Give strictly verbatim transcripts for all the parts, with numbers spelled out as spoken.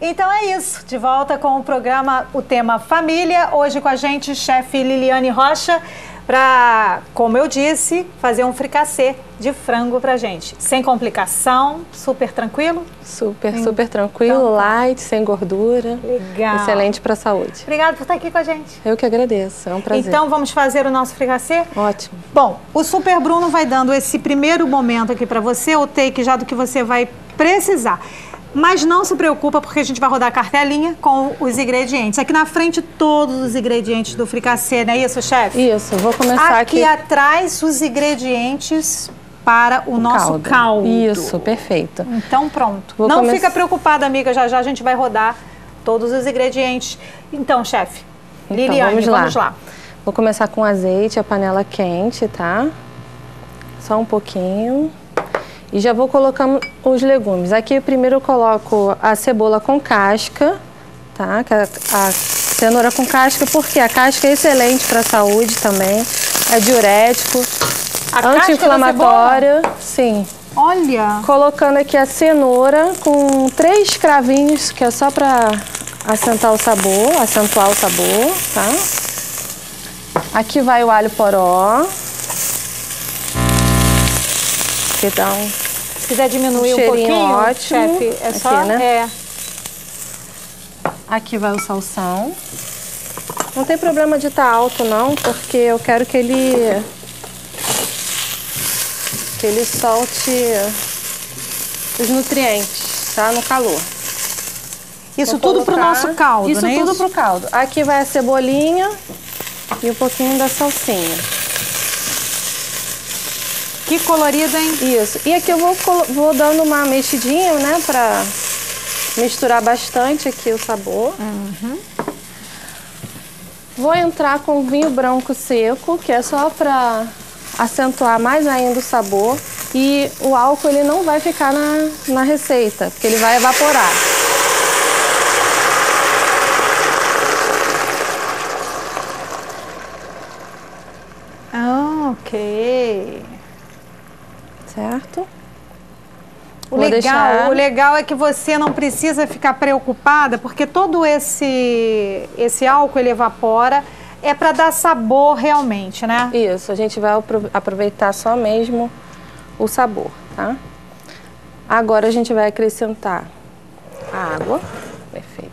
Então é isso, de volta com o programa O Tema Família, hoje com a gente, chefe Liliane Rocha, para, como eu disse, fazer um fricassê de frango pra gente. Sem complicação, super tranquilo? Super, hum. super tranquilo, então, light, sem gordura. Legal. Excelente para a saúde. Obrigada por estar aqui com a gente. Eu que agradeço, é um prazer. Então vamos fazer o nosso fricassê? Ótimo. Bom, o Super Bruno vai dando esse primeiro momento aqui para você, o take já do que você vai precisar. Mas não se preocupa, porque a gente vai rodar a cartelinha com os ingredientes. Aqui na frente, todos os ingredientes do fricassê, não é isso, chefe? Isso, vou começar aqui. Aqui atrás, os ingredientes para o, o nosso caldo. caldo. Isso, perfeito. Então, pronto. Vou não come... fica preocupada, amiga, já já a gente vai rodar todos os ingredientes. Então, chefe, então, Liliane, vamos lá. vamos lá. Vou começar com azeite, a panela quente, tá? Só um pouquinho. E já vou colocando os legumes. Aqui primeiro eu coloco a cebola com casca, tá? A, a cenoura com casca, porque a casca é excelente para a saúde também. É diurético, anti-inflamatória. Sim. Olha! Colocando aqui a cenoura com três cravinhos, que é só para acentuar o sabor, acentuar o sabor, tá? Aqui vai o alho poró. Que dá um, se quiser diminuir um, um pouquinho, ótimo, chefe, é aqui, só, né? É. Aqui vai o salsão. Não tem problema de estar alto não, porque eu quero que ele que ele solte os nutrientes, tá? No calor. Isso tudo pro nosso caldo, Isso né? tudo isso? pro caldo. Aqui vai a cebolinha e um pouquinho da salsinha. Que colorido, hein? Isso. E aqui eu vou, vou dando uma mexidinha, né? Pra misturar bastante aqui o sabor. Uhum. Vou entrar com vinho branco seco, que é só pra acentuar mais ainda o sabor. E o álcool, ele não vai ficar na, na receita, porque ele vai evaporar. Ah, ok. Certo? O legal, deixar... o legal é que você não precisa ficar preocupada, porque todo esse, esse álcool ele evapora, é para dar sabor realmente, né? Isso, a gente vai aproveitar só mesmo o sabor, tá? Agora a gente vai acrescentar a água. Perfeito.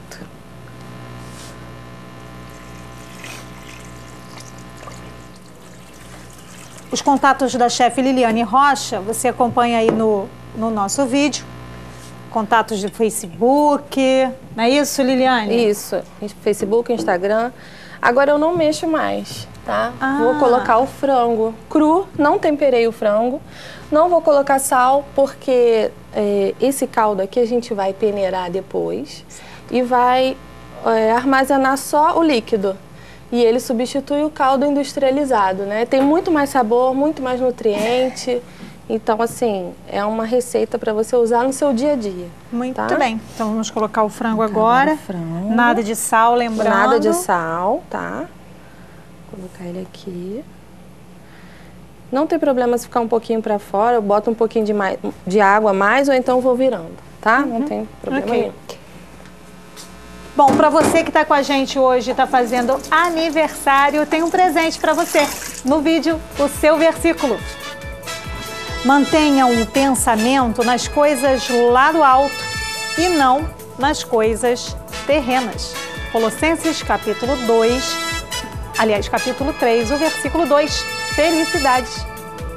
Os contatos da chefe Liliane Rocha, você acompanha aí no, no nosso vídeo. Contatos de Facebook, não é isso, Liliane? Isso, Facebook, Instagram. Agora eu não mexo mais, tá? Ah. Vou colocar o frango cru, não temperei o frango. Não vou colocar sal, porque é, esse caldo aqui a gente vai peneirar depois e vai é, armazenar só o líquido. E ele substitui o caldo industrializado, né? Tem muito mais sabor, muito mais nutriente. Então, assim, é uma receita para você usar no seu dia a dia. Muito tá? bem. Então, vamos colocar o frango agora. O frango. Nada de sal, lembrando. Nada de sal, tá? Vou colocar ele aqui. Não tem problema se ficar um pouquinho para fora. Eu boto um pouquinho de, mais, de água a mais ou então vou virando, tá? Uhum. Não tem problema okay. nenhum. Bom, para você que está com a gente hoje, está fazendo aniversário, tem um presente para você. No vídeo, o seu versículo. Mantenha um pensamento nas coisas lá do alto e não nas coisas terrenas. Colossenses capítulo dois, aliás, capítulo três, o versículo dois, felicidades.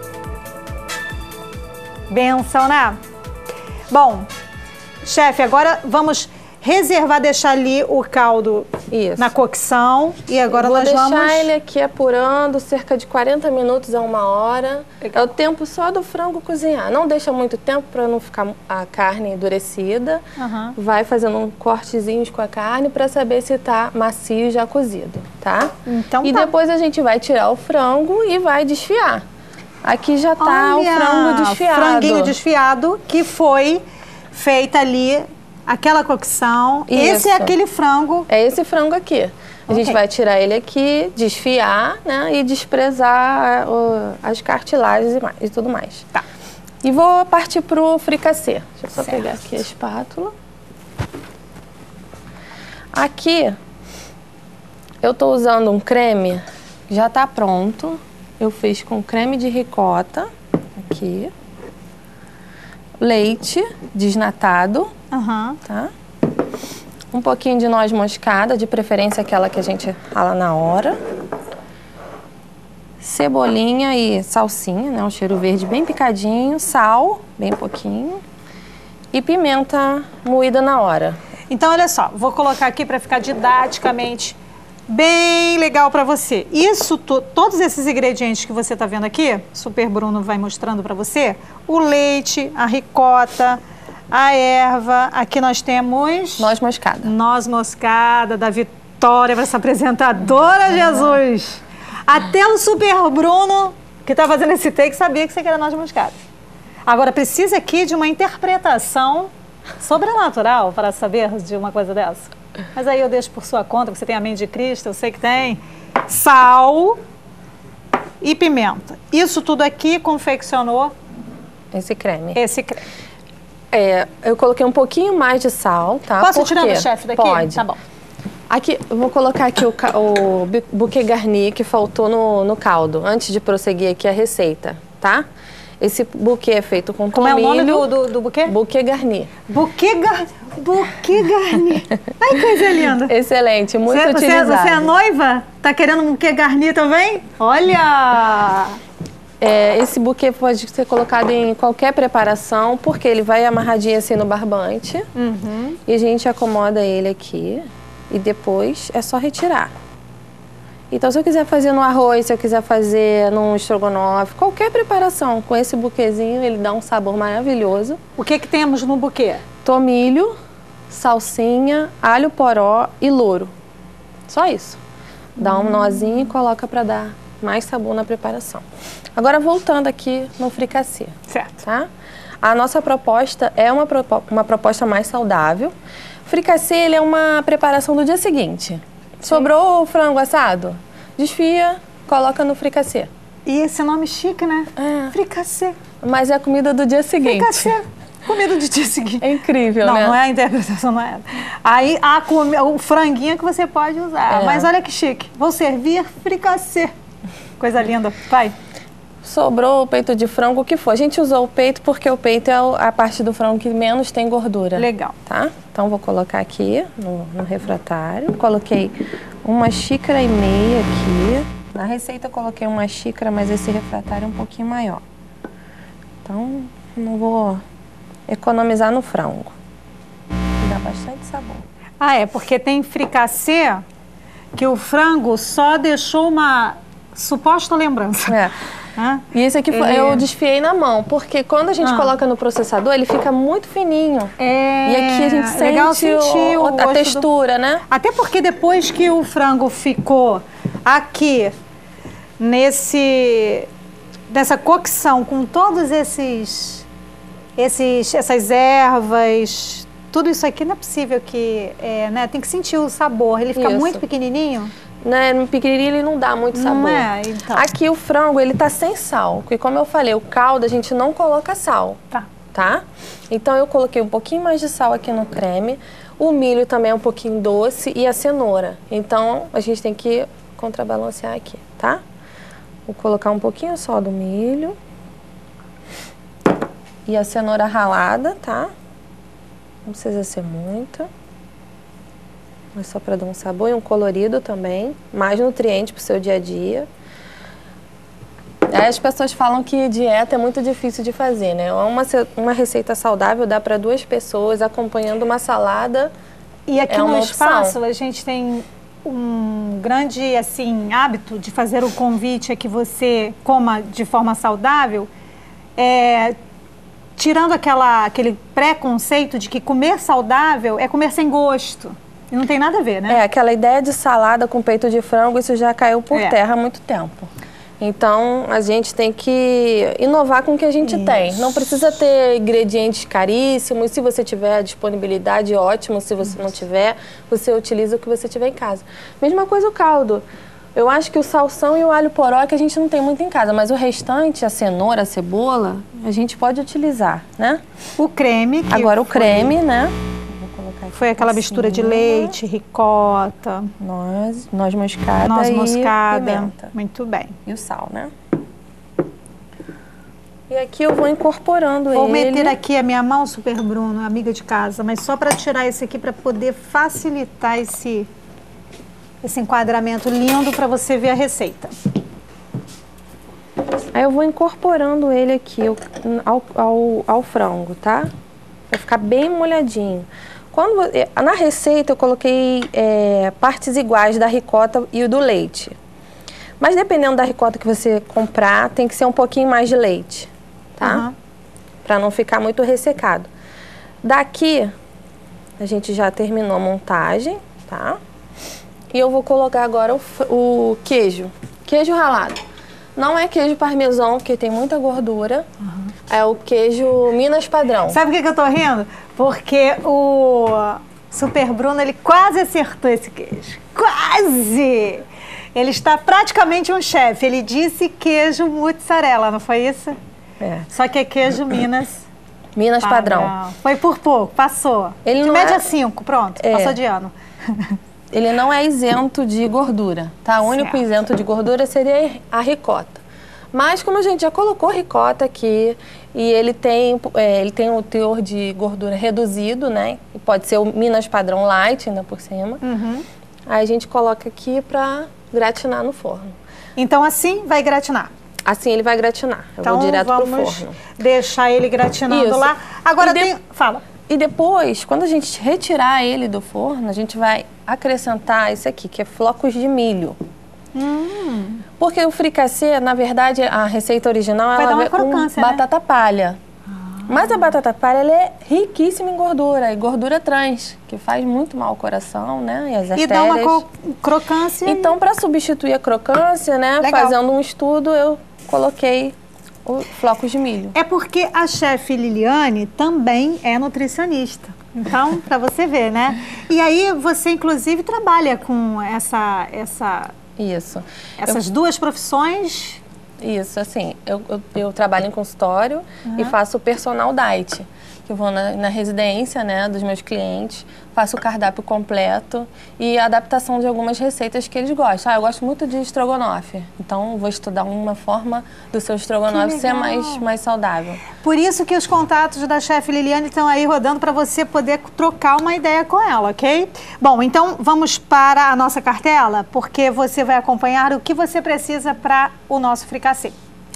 Benção, né? Bom, chefe, agora vamos reservar, deixar ali o caldo Isso. na cocção e agora nós vamos... Vou deixar ele aqui apurando cerca de quarenta minutos a uma hora. Legal. É o tempo só do frango cozinhar. Não deixa muito tempo para não ficar a carne endurecida. Uhum. Vai fazendo um cortezinhos com a carne para saber se está macio já cozido, tá? Então e tá. depois a gente vai tirar o frango e vai desfiar. Aqui já tá Olha, o frango desfiado. Franguinho desfiado que foi feita ali... Aquela cocção, Isso. esse é aquele frango. É esse frango aqui. A okay. gente vai tirar ele aqui, desfiar, né, e desprezar uh, as cartilagens e, mais, e tudo mais. Tá. E vou partir pro fricassê. Deixa eu só certo. pegar aqui a espátula. Aqui, eu tô usando um creme, já tá pronto. Eu fiz com creme de ricota, aqui. Leite desnatado, Uhum. tá? Um pouquinho de noz moscada, de preferência aquela que a gente rala na hora. Cebolinha e salsinha, né? Um cheiro verde bem picadinho. Sal, bem pouquinho. E pimenta moída na hora. Então, olha só, vou colocar aqui para ficar didaticamente bem legal para você. Isso, to, todos esses ingredientes que você está vendo aqui, Super Bruno vai mostrando para você, o leite, a ricota, a erva, aqui nós temos... Noz moscada. Noz moscada da Vitória, essa apresentadora, Jesus! Até o Super Bruno, que está fazendo esse take, sabia que você queria noz moscada. Agora, precisa aqui de uma interpretação sobrenatural para saber de uma coisa dessa. Mas aí eu deixo por sua conta, você tem a mente de Cristo, eu sei que tem. Sal e pimenta. Isso tudo aqui confeccionou esse creme. Esse creme. É, eu coloquei um pouquinho mais de sal, tá? Posso Por tirar quê? do chefe daqui? Pode. Tá bom. Aqui, eu vou colocar aqui o, o bouquet garni que faltou no, no caldo, antes de prosseguir aqui a receita, tá? Esse buquê é feito com Como tomilho. é o nome do, do, do buquê? Bouquet garni. Buquê garni. Buquê garni. Ai, coisa linda. Excelente, muito você, utilizado. Você, você é noiva? Tá querendo um buquê garni também? Olha! É, esse buquê pode ser colocado em qualquer preparação, porque ele vai amarradinho assim no barbante. Uhum. E a gente acomoda ele aqui e depois é só retirar. Então, se eu quiser fazer no arroz, se eu quiser fazer num estrogonofe, qualquer preparação com esse buquezinho, ele dá um sabor maravilhoso. O que que temos no buquê? Tomilho, salsinha, alho poró e louro. Só isso. Dá um nozinho e coloca para dar mais sabor na preparação. Agora, voltando aqui no fricassê. Certo. Tá? A nossa proposta é uma, uma proposta mais saudável. Fricassê, ele é uma preparação do dia seguinte. Sobrou o frango assado? Desfia, coloca no fricassê. E esse nome chique, né? É. Fricassê. Mas é a comida do dia seguinte. Fricassê. Comida do dia seguinte. É incrível, não, né? Não, não é a interpretação, não é. Aí, a come... o franguinho que você pode usar. É. Mas olha que chique. Vou servir fricassê. Coisa linda. Vai. Sobrou o peito de frango, o que for. A gente usou o peito porque o peito é a parte do frango que menos tem gordura. Legal. Tá? Então, vou colocar aqui no, no refratário. Coloquei uma xícara e meia aqui. Na receita eu coloquei uma xícara, mas esse refratário é um pouquinho maior. Então, não vou economizar no frango. Dá bastante sabor. Ah, é, porque tem fricassê que o frango só deixou uma suposta lembrança. É. Ah, E esse aqui foi, ele... eu desfiei na mão, porque quando a gente ah. coloca no processador, ele fica muito fininho. É, e aqui a gente legal sente sentir o, o a gosto textura, do... né? Até porque depois que o frango ficou aqui, nesse, nessa cocção, com todos esses, esses, essas ervas, tudo isso aqui não é possível que, é, né, tem que sentir o sabor. Ele fica Isso. muito pequenininho. Né, no pequenininho ele não dá muito sabor. Não é, então. Aqui o frango, ele tá sem sal, porque como eu falei, o caldo a gente não coloca sal, Tá. tá? Então eu coloquei um pouquinho mais de sal aqui no creme, o milho também é um pouquinho doce e a cenoura. Então a gente tem que contrabalancear aqui, tá? Vou colocar um pouquinho só do milho e a cenoura ralada, tá? Não precisa ser muita. Mas só para dar um sabor e um colorido também, mais nutriente para o seu dia a dia. Aí as pessoas falam que dieta é muito difícil de fazer, né? Uma, uma receita saudável dá para duas pessoas acompanhando uma salada. E aqui é no uma espaço opção. a gente tem um grande assim hábito de fazer o convite a que você coma de forma saudável, é, tirando aquela, aquele preconceito de que comer saudável é comer sem gosto. E não tem nada a ver, né? É, aquela ideia de salada com peito de frango, isso já caiu por É. terra há muito tempo. Então, a gente tem que inovar com o que a gente Isso. tem. Não precisa ter ingredientes caríssimos. Se você tiver disponibilidade, ótimo. Se você não tiver, você utiliza o que você tiver em casa. Mesma coisa o caldo. Eu acho que o salsão e o alho poró é que a gente não tem muito em casa, mas o restante, a cenoura, a cebola, a gente pode utilizar, né? O creme. Que Agora o foi- creme, né? Vou colocar aqui foi aquela mistura de leite, ricota, noz, noz moscada, noz e moscada. pimenta. Muito bem. E o sal, né? E aqui eu vou incorporando vou ele. Vou meter aqui a minha mão, Super Bruno, amiga de casa, mas só para tirar esse aqui, para poder facilitar esse, esse enquadramento lindo para você ver a receita. Aí eu vou incorporando ele aqui ao, ao, ao frango, tá? Vai ficar bem molhadinho. Quando, na receita eu coloquei é, partes iguais da ricota e do leite. Mas dependendo da ricota que você comprar, tem que ser um pouquinho mais de leite, tá? Uhum. Para não ficar muito ressecado. Daqui, a gente já terminou a montagem, tá? E eu vou colocar agora o, o queijo. Queijo ralado. Não é queijo parmesão, porque tem muita gordura. Uhum. É o queijo Minas padrão. Sabe por que, que eu tô rindo? Porque o Super Bruno, ele quase acertou esse queijo. Quase! Ele está praticamente um chefe. Ele disse queijo mussarela, não foi isso? É. Só que é queijo Minas. Minas padrão. padrão. Foi por pouco, passou. Ele de não média é... cinco, pronto, é. Passou de ano. Ele não é isento de gordura, tá? O único certo. isento de gordura seria a ricota. Mas como a gente já colocou ricota aqui e ele tem, é, ele tem um teor de gordura reduzido, né? E pode ser o Minas padrão light ainda por cima. Uhum. Aí a gente coloca aqui pra gratinar no forno. Então assim vai gratinar? Assim ele vai gratinar. Eu então, vou direto pro forno. Deixar ele gratinando Isso. lá. Agora de... tem... Fala. E depois, quando a gente retirar ele do forno, a gente vai acrescentar isso aqui, que é flocos de milho. Hum. Porque o fricassê, na verdade, a receita original vai ela dar uma é com crocância, batata né? palha. Ah. Mas a batata palha ela é riquíssima em gordura, e gordura trans, que faz muito mal ao coração, né? E as artérias. E dá uma crocância. Então, para substituir a crocância, né? Legal. Fazendo um estudo, eu coloquei o flocos de milho. É porque a chefe Liliane também é nutricionista. Então, para você ver, né? E aí você, inclusive, trabalha com essa... essa Isso. Essas eu... duas profissões... Isso, assim, eu, eu, eu trabalho em consultório uhum. e faço personal diet. Que eu vou na, na residência, né, dos meus clientes, faço o cardápio completo e a adaptação de algumas receitas que eles gostam. Ah, eu gosto muito de estrogonofe, então vou estudar uma forma do seu estrogonofe ser mais, mais saudável. Por isso que os contatos da chefe Liliane estão aí rodando para você poder trocar uma ideia com ela, ok? Bom, então vamos para a nossa cartela, porque você vai acompanhar o que você precisa para o nosso fricassê.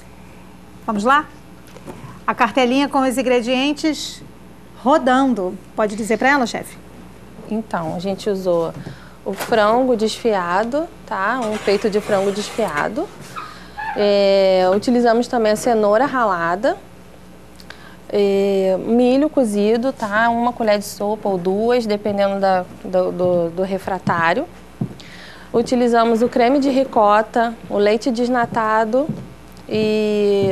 Vamos lá? A cartelinha com os ingredientes rodando. Pode dizer para ela, chefe? Então, a gente usou o frango desfiado, tá? Um peito de frango desfiado. É, utilizamos também a cenoura ralada, é, milho cozido, tá? Uma colher de sopa ou duas, dependendo da, do, do, do refratário. Utilizamos o creme de ricota, o leite desnatado e...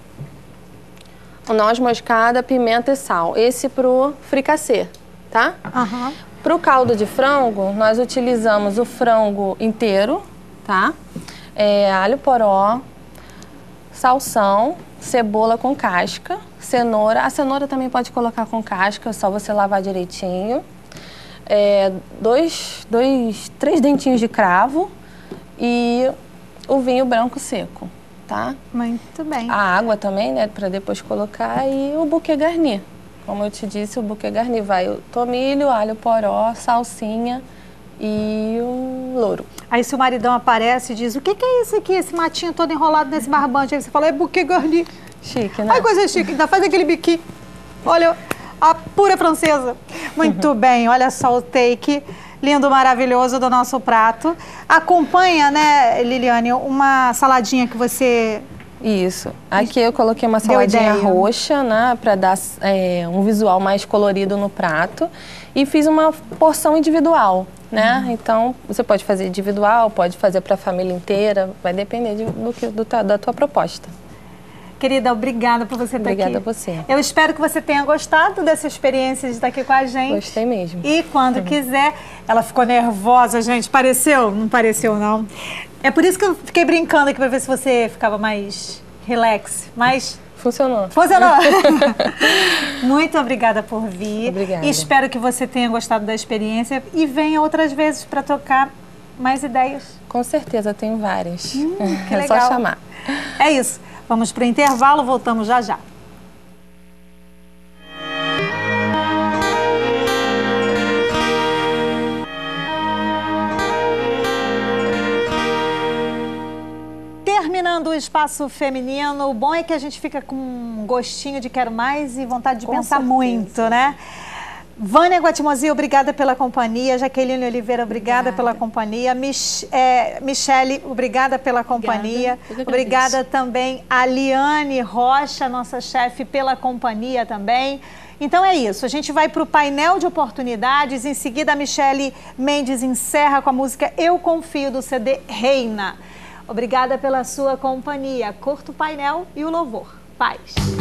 noz moscada, pimenta e sal. Esse pro fricassê, tá? Uhum. Pro caldo de frango, nós utilizamos o frango inteiro, tá? É, alho poró, salsão, cebola com casca, cenoura. A cenoura também pode colocar com casca, é só você lavar direitinho. É, dois, dois, três dentinhos de cravo e o vinho branco seco. Tá? Muito bem. A água também, né, para depois colocar e o buquê garni. Como eu te disse, o buquê garni vai o tomilho, alho poró, salsinha e o louro. Aí se o maridão aparece e diz, o que, que é isso aqui, esse matinho todo enrolado nesse barbante? Aí você fala, é buquê garni. Chique, né? Ai, coisa chique, ainda faz aquele biquinho. Olha, a pura francesa. Muito uhum. bem, olha só o take lindo, maravilhoso do nosso prato. Acompanha, né, Liliane, uma saladinha que você... Isso. Aqui eu coloquei uma saladinha roxa, né, para dar é, um visual mais colorido no prato. E fiz uma porção individual, né? Uhum. Então, você pode fazer individual, pode fazer para a família inteira, vai depender de, do que, do, da tua proposta. Querida, obrigada por você estar aqui. Obrigada a você. Eu espero que você tenha gostado dessa experiência de estar aqui com a gente. Gostei mesmo. E quando uhum. quiser, ela ficou nervosa, gente. Pareceu? Não pareceu, não. É por isso que eu fiquei brincando aqui para ver se você ficava mais relax, mais Funcionou. Funcionou. Muito obrigada por vir. Obrigada. Espero que você tenha gostado da experiência e venha outras vezes para trocar mais ideias. Com certeza, tenho várias. Hum, que é legal. só chamar. É isso. Vamos para o intervalo, voltamos já já. Terminando o espaço feminino, o bom é que a gente fica com um gostinho de quero mais e vontade de Com pensar certeza. muito, né? Vânia Guatimosi, obrigada pela companhia. Jaqueline Oliveira, obrigada, obrigada. pela companhia. Mich é, Michele, obrigada pela companhia. Obrigada, obrigada também a Liane Rocha, nossa chefe, pela companhia também. Então é isso, a gente vai para o painel de oportunidades. Em seguida, a Michele Mendes encerra com a música Eu Confio, do C D Reina. Obrigada pela sua companhia. Curta o painel e o louvor. Paz.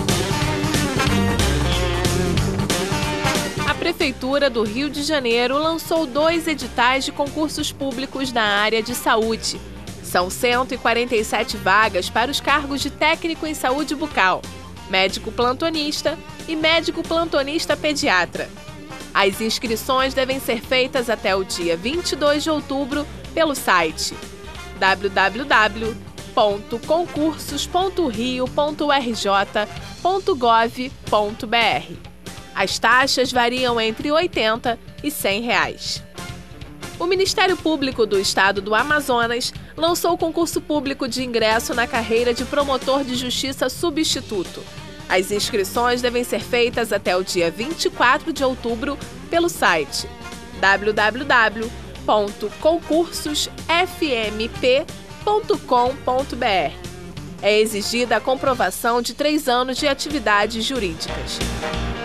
A Prefeitura do Rio de Janeiro lançou dois editais de concursos públicos na área de saúde. São cento e quarenta e sete vagas para os cargos de técnico em saúde bucal, médico plantonista e médico plantonista pediatra. As inscrições devem ser feitas até o dia vinte e dois de outubro pelo site w w w ponto concursos ponto rio ponto r j ponto gov ponto b r. As taxas variam entre oitenta e cem reais. O Ministério Público do Estado do Amazonas lançou o concurso público de ingresso na carreira de promotor de justiça substituto. As inscrições devem ser feitas até o dia vinte e quatro de outubro pelo site w w w ponto concursos f m p ponto com ponto b r. É exigida a comprovação de três anos de atividades jurídicas.